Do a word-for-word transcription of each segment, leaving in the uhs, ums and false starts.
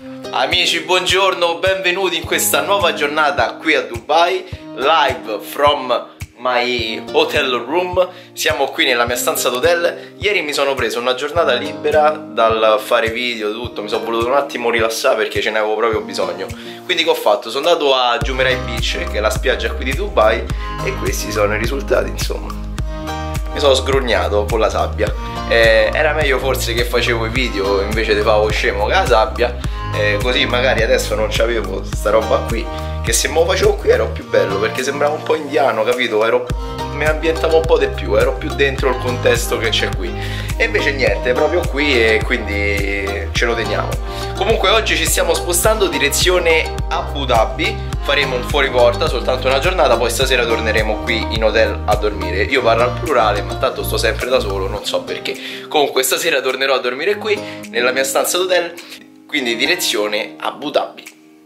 Amici, buongiorno, benvenuti in questa nuova giornata qui a Dubai, live from my hotel room. Siamo qui nella mia stanza d'hotel. Ieri mi sono preso una giornata libera dal fare video, tutto, mi sono voluto un attimo rilassare perché ce ne avevo proprio bisogno. Quindi che ho fatto? Sono andato a Jumeirah Beach, che è la spiaggia qui di Dubai, e questi sono i risultati, insomma. Mi sono sgrugnato con la sabbia. eh, Era meglio forse che facevo i video invece di favo scemo con la sabbia, eh, così magari adesso non c'avevo sta roba qui, che se me lo facevo qui ero più bello, perché sembrava un po' indiano, capito? Ero, mi ambientavo un po' di più, ero più dentro il contesto che c'è qui. E invece niente, è proprio qui e quindi ce lo teniamo. Comunque oggi ci stiamo spostando direzione Abu Dhabi. Faremo un fuori porta soltanto una giornata, poi stasera torneremo qui in hotel a dormire. Io parlo al plurale, ma tanto sto sempre da solo, non so perché. Comunque stasera tornerò a dormire qui, nella mia stanza d'hotel, quindi direzione Abu Dhabi.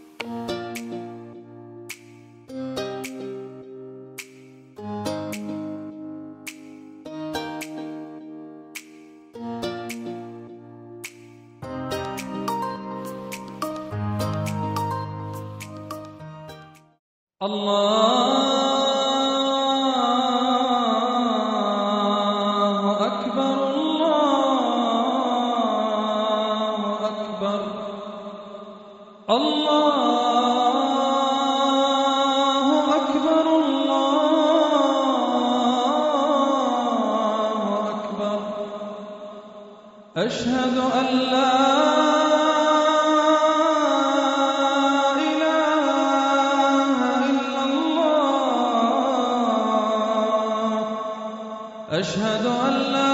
Allahu Akbar, Allahu Akbar, Allahu Akbar, Allahu Akbar. Ashhadu an la أشهد أن لا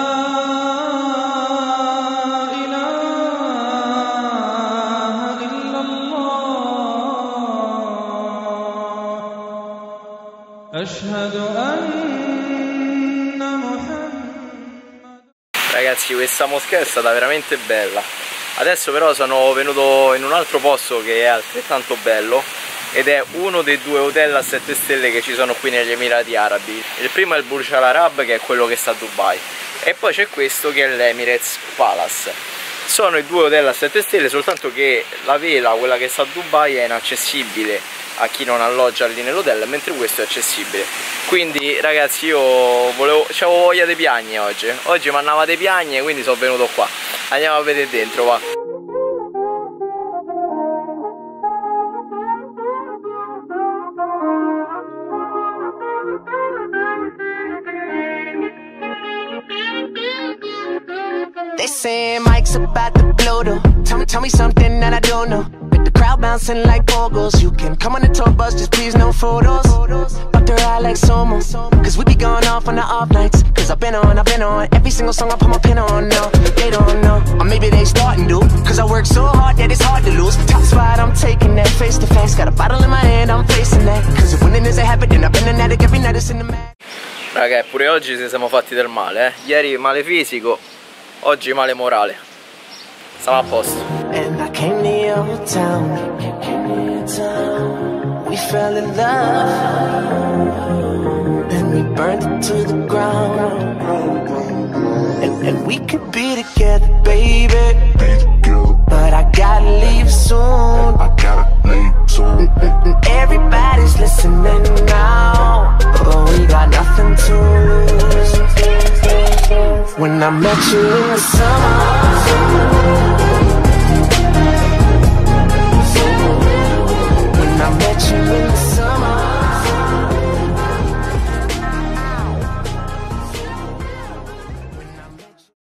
إله إلا الله أشهد أن محمد. Ragazzi, questa moschea è stata veramente bella. Adesso però sono venuto in un altro posto che è altrettanto bello, ed è uno dei due hotel a sette stelle che ci sono qui negli Emirati Arabi. Il primo è il Burj Al Arab, che è quello che sta a Dubai, e poi c'è questo che è l'Emirates Palace. Sono i due hotel a sette stelle, soltanto che la vela, quella che sta a Dubai, è inaccessibile a chi non alloggia lì nell'hotel, mentre questo è accessibile. Quindi ragazzi, io volevo, c'avevo voglia di piagne oggi. Oggi mi andava di piagne, quindi sono venuto qua. Andiamo a vedere dentro, va. They saying Mike's about to blow though. Tell me, tell me something that I don't know. With the crowd bouncing like pogos. You can come on the tour bus, just please no photos. But they're out like Somo, cause we be going off on the off nights. Cause I've been on, I've been on every single song I put my pin on. No, they don't know, or maybe they starting to. Cause I work so hard that it's hard to lose. Top spot, I'm taking that face to face. Got a bottle in my hand, I'm facing that. Cause if winning is a habit, then I've been an addict every night it's in the mag. Raga, pure oggi ci siamo fatti del male, eh. Ieri male fisico, oggi male morale. Siamo a posto. And I came to your town. We fell in love, and we burned it to the ground. And, and we could be together, baby.